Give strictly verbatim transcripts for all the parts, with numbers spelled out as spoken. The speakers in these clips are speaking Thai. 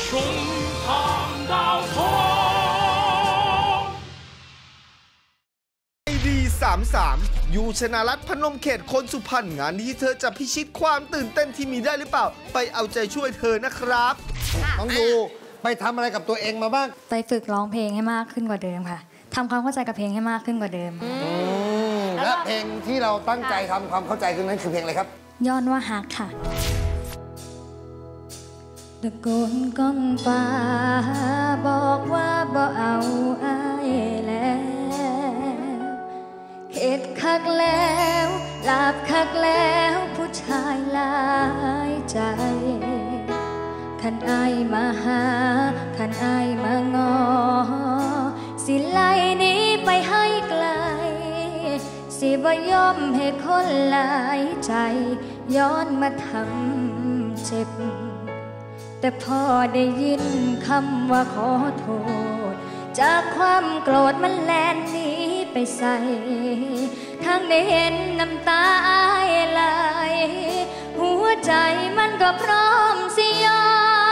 胸膛到头ดีสามสามยูชนารัตน์พนมเขตคนสุพรรณงานนี้เธอจะพิชิตความตื่นเต้นที่มีได้หรือเปล่าไปเอาใจช่วยเธอนะครับน้องยูไปทำอะไรกับตัวเองมาบ้างไปฝึกร้องเพลงให้มากขึ้นกว่าเดิมค่ะทำความเข้าใจกับเพลงให้มากขึ้นกว่าเดิมและเพลงที่เราตั้งใจทำความเข้าใจคือนั้นคือเพลงอะไรครับย้อนว่าฮักค่ะตะโกนก้องฟ้าบอกว่าบ่เอาอ้ายแล้วเข็ดคักแล้วหลับคักแล้วผู้ชายหลายใจคันอายมาหาคันอายมางอสิไล่นี้ไปให้ไกลสิบ่ยอมให้คนหลายใจย้อนมาทำเจ็บแต่พอได้ยินคำว่าขอโทษจากความโกรธมันแล่นหนีไปใส่ทั้งได้เห็นน้ำตาไหลหัวใจมันก็พร้อมสิยอ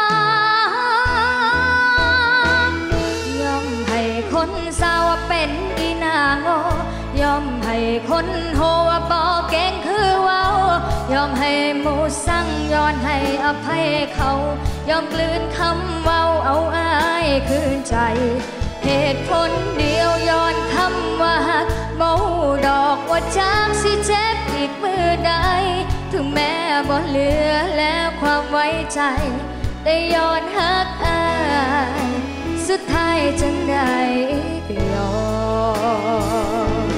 มยอมให้คนเศร้าเป็นอีนางโง่ยอมให้คนโหว่าบอกเก่งคือเว้ายอมให้หมูสั่งย้อนให้อภัยเขายอมกลืนคำเว้าเอาอายคืนใจเหตุผลเดียวย้อนคำว่าหักเมาดอกว่าจากสิเจ็บอีกมือใดถึงแม้บ่เหลือแล้วความไว้ใจแต่ย้อนหักอายสุดท้ายจังได้ไปยอม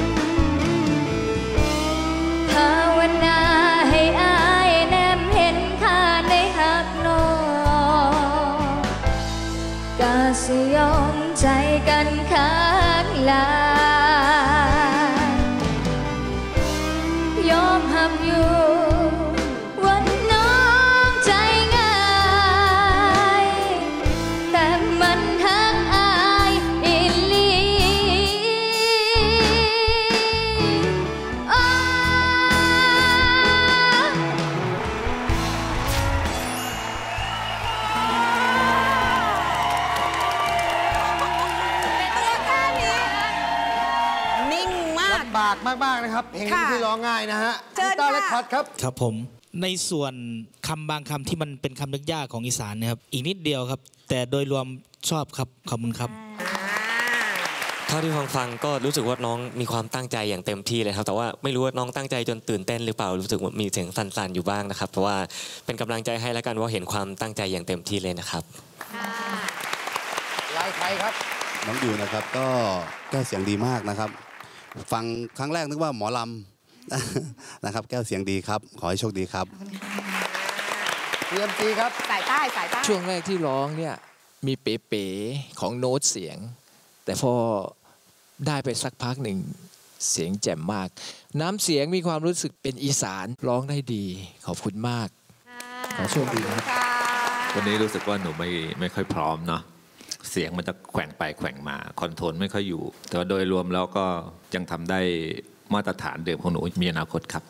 ภาวนาให้อายแนมเห็นค่าในหักน้องกะสิยอมใจกันข้างลายอมหับอยู่วันน้องใจง่ายแต่มันหักอายอีหลีบากมากๆนะครับเพลงนี้ที่ร้องง่ายนะฮะกีตาร์และคอร์ดครับครับผมในส่วนคำบางคำที่มันเป็นคำนึกยากของอีสานนะครับอีกนิดเดียวครับแต่โดยรวมชอบครับขอบคุณครับเท่าที่ฟังฟังก็รู้สึกว่าน้องมีความตั้งใจอย่างเต็มที่เลยครับแต่ว่าไม่รู้ว่าน้องตั้งใจจนตื่นเต้นหรือเปล่ารู้สึกว่ามีเสียงสั่นๆอยู่บ้างนะครับเพราะว่าเป็นกำลังใจให้แล้วกันว่าเห็นความตั้งใจอย่างเต็มที่เลยนะครับลายไทยครับน้องอยู่นะครับก็แก้เสียงดีมากนะครับฟังครั้งแรกนึกว่าหมอลำนะครับแก้วเสียงดีครับขอให้โชคดีครับเรียมจีครับสายใต้สายใต้ช่วงแรกที่ร้องเนี่ยมีเป๋ๆของโน้ตเสียงแต่พอได้ไปสักพักหนึ่งเสียงแจ่มมากน้ำเสียงมีความรู้สึกเป็นอีสานร้องได้ดีขอบคุณมากขอโชคดีครับวันนี้รู้สึกว่าหนูไม่ไม่ค่อยพร้อมเนาะเสียงมันจะแขว่งไปแขว่งมาคอนโทรลไม่ค่อยอยู่แต่ว่าโดยรวมแล้วก็ยังทำได้มาตรฐานเดิมของหนูมีอนาคตครับ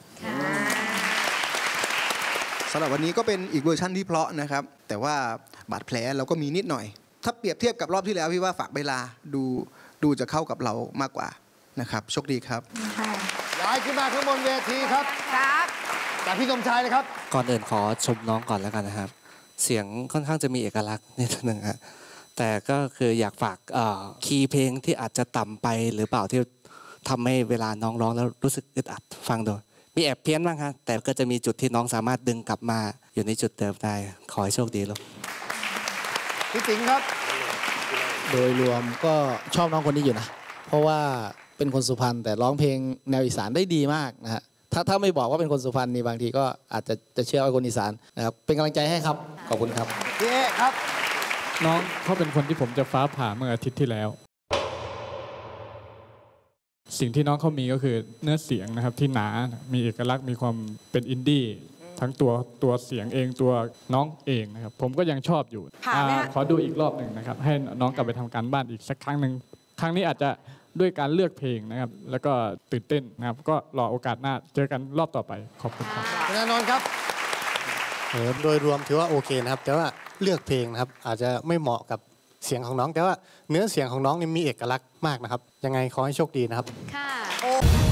สำหรับวันนี้ก็เป็นอีกเวอร์ชันที่เพราะนะครับแต่ว่าบาดแผลเราก็มีนิดหน่อยถ้าเปรียบเทียบกับรอบที่แล้วพี่ว่าฝากเวลาดูดูจะเข้ากับเรามากกว่านะครับโชคดีครับย้ายขึ้นมาข้างบนเวทีครับครับจากพี่สมชายเลยครับก่อนอื่นขอชมน้องก่อนแล้วกันนะครับเสียงค่อนข้างจะมีเอกลักษณ์นิดนึงฮะแต่ก็คืออยากฝากคีย์เพลงที่อาจจะต่ำไปหรือเปล่าที่ทำให้เวลาน้องร้องแล้วรู้สึกอึดอัดฟังดูมีแอบเพี้ยนบ้างครับแต่ก็จะมีจุดที่น้องสามารถดึงกลับมาอยู่ในจุดเดิมได้ขอให้โชคดีลูกพี่สิงห์ครับโดยรวมก็ชอบน้องคนนี้อยู่นะเพราะว่าเป็นคนสุพรรณแต่ร้องเพลงแนวอีสานได้ดีมากนะฮะถ้าถ้าไม่บอกว่าเป็นคนสุพรรณนี่บางทีก็อาจจะจะเชื่อว่าคนอีสานนะครับเป็นกำลังใจให้ครับขอบคุณครับพี่เอครับน้องเขาเป็นคนที่ผมจะฟ้าผ่าเมื่ออาทิตย์ที่แล้วสิ่งที่น้องเขามีก็คือเนื้อเสียงนะครับที่หนามีเอกลักษณ์มีความเป็นอินดี้ทั้งตัวตัวเสียงเองตัวน้องเองนะครับผมก็ยังชอบอยู่ขอดูอีกรอบหนึ่งนะครับให้น้องกลับไปทำการบ้านอีกสักครั้งหนึ่งครั้งนี้อาจจะด้วยการเลือกเพลงนะครับแล้วก็ตื่นเต้นนะครับก็รอโอกาสหน้าเจอกันรอบต่อไปขอบคุณครับคุณอนนท์ครับโดยรวมถือว่าโอเคนะครับแต่ว่าเลือกเพลงนะครับอาจจะไม่เหมาะกับเสียงของน้องแต่ว่าเนื้อเสียงของน้องนี่มีเอกลักษณ์มากนะครับยังไงขอให้โชคดีนะครับค่ะ